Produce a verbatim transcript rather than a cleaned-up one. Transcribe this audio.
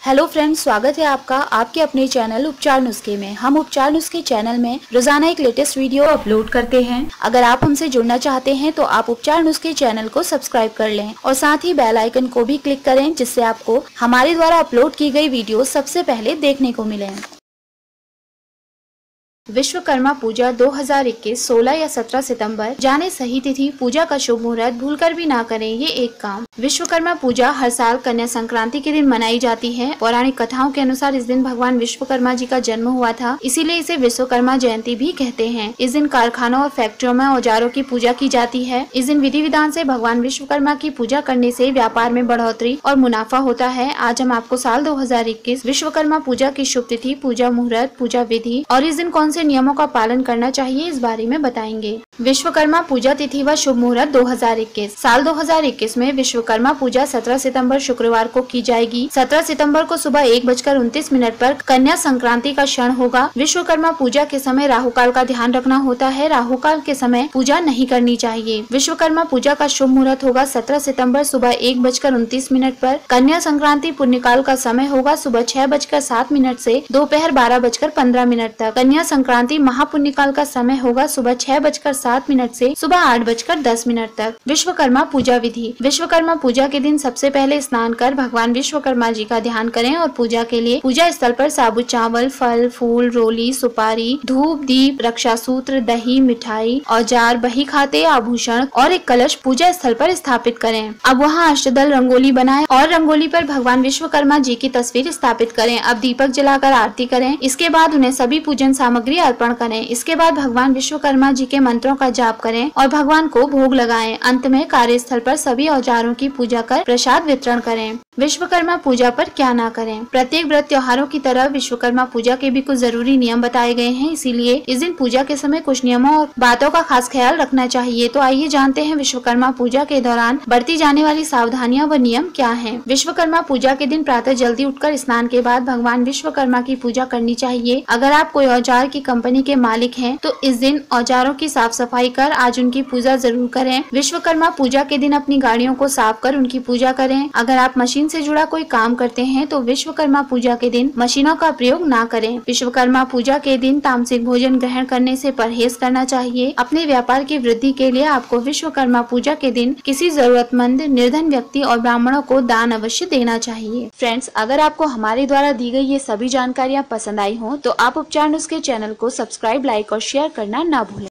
Hello friends, स्वागत है आपका आपके अपने चैनल उपचार नुस्खे में। हम उपचार नुस्खे चैनल में रोजाना एक लेटेस्ट वीडियो अपलोड करते हैं। अगर आप हमसे जुड़ना चाहते हैं तो आप उपचार नुस्खे चैनल को सब्सक्राइब कर लें और साथ ही बेल आइकन को भी क्लिक करें, जिससे आपको हमारे द्वारा अपलोड की गई वीडियो सबसे पहले देखने को मिले। विश्वकर्मा पूजा दो हज़ार इक्कीस सोलह या सत्रह सितंबर, जाने सही तिथि, पूजा का शुभ मुहूर्त भूलकर भी ना करें ये एक काम। विश्वकर्मा पूजा हर साल कन्या संक्रांति के दिन मनाई जाती है। पौराणिक कथाओं के अनुसार इस दिन भगवान विश्वकर्मा जी का जन्म हुआ था, इसीलिए इसे विश्वकर्मा जयंती भी कहते हैं। इस दिन कारखानों और फैक्ट्रियों में औजारों की पूजा की जाती है। इस दिन विधि विधान से भगवान विश्वकर्मा की पूजा करने से व्यापार में बढ़ोतरी और मुनाफा होता है। आज हम आपको साल दो हज़ार इक्कीस विश्वकर्मा पूजा की शुभ तिथि, पूजा मुहूर्त, पूजा विधि और इस दिन कौन से नियमों का पालन करना चाहिए इस बारे में बताएंगे। विश्वकर्मा पूजा तिथि व शुभ मुहूर्त दो हज़ार इक्कीस। साल दो हज़ार इक्कीस में विश्वकर्मा पूजा सत्रह सितंबर शुक्रवार को की जाएगी। सत्रह सितंबर को सुबह एक बजकर उनतीस मिनट पर कन्या संक्रांति का क्षण होगा। विश्वकर्मा पूजा के समय राहुकाल का ध्यान रखना होता है। राहुकाल के समय पूजा नहीं करनी चाहिए। विश्वकर्मा पूजा का शुभ मुहूर्त होगा सत्रह सितंबर सुबह एक बजकर उनतीस मिनट पर। कन्या संक्रांति पुण्यकाल का समय होगा सुबह छह बजकर सात मिनट से दोपहर बारह बजकर पंद्रह मिनट तक। कन्या संक्रांति महापुण्यकाल का समय होगा सुबह छह बजकर सात मिनट से सुबह आठ बजकर दस मिनट तक। विश्वकर्मा पूजा विधि। विश्वकर्मा पूजा के दिन सबसे पहले स्नान कर भगवान विश्वकर्मा जी का ध्यान करें और पूजा के लिए पूजा स्थल पर साबुत चावल, फल, फूल, रोली, सुपारी, धूप, दीप, रक्षा सूत्र, दही, मिठाई, औजार, बही खाते, आभूषण और एक कलश पूजा स्थल पर स्थापित करें। अब वहाँ अष्टदल रंगोली बनाएं और रंगोली पर भगवान विश्वकर्मा जी की तस्वीर स्थापित करें। अब दीपक जलाकर आरती करें। इसके बाद उन्हें सभी पूजन सामग्री अर्पण करें। इसके बाद भगवान विश्वकर्मा जी के मंत्रों का जाप करें और भगवान को भोग लगाएं। अंत में कार्यस्थल पर सभी औजारों की पूजा कर प्रसाद वितरण करें। विश्वकर्मा पूजा पर क्या ना करें। प्रत्येक व्रत त्योहारों की तरह विश्वकर्मा पूजा के भी कुछ जरूरी नियम बताए गए हैं, इसीलिए इस दिन पूजा के समय कुछ नियमों और बातों का खास ख्याल रखना चाहिए। तो आइए जानते हैं विश्वकर्मा पूजा के दौरान बरती जाने वाली सावधानियां व नियम क्या हैं। विश्वकर्मा पूजा के दिन प्रातः जल्दी उठकर स्नान के बाद भगवान विश्वकर्मा की पूजा करनी चाहिए। अगर आप कोई औजार की कंपनी के मालिक हैं तो इस दिन औजारों की साफ सफाई कर आज उनकी पूजा जरूर करें। विश्वकर्मा पूजा के दिन अपनी गाड़ियों को साफ कर उनकी पूजा करें। अगर आप मशीन से जुड़ा कोई काम करते हैं तो विश्वकर्मा पूजा के दिन मशीनों का प्रयोग ना करें। विश्वकर्मा पूजा के दिन तामसिक भोजन ग्रहण करने से परहेज करना चाहिए। अपने व्यापार की वृद्धि के लिए आपको विश्वकर्मा पूजा के दिन किसी जरूरतमंद, निर्धन व्यक्ति और ब्राह्मणों को दान अवश्य देना चाहिए। फ्रेंड्स, अगर आपको हमारे द्वारा दी गई ये सभी जानकारियाँ पसंद आई हो तो आप उपचार नुस्खे चैनल को सब्सक्राइब, लाइक और शेयर करना ना भूलें।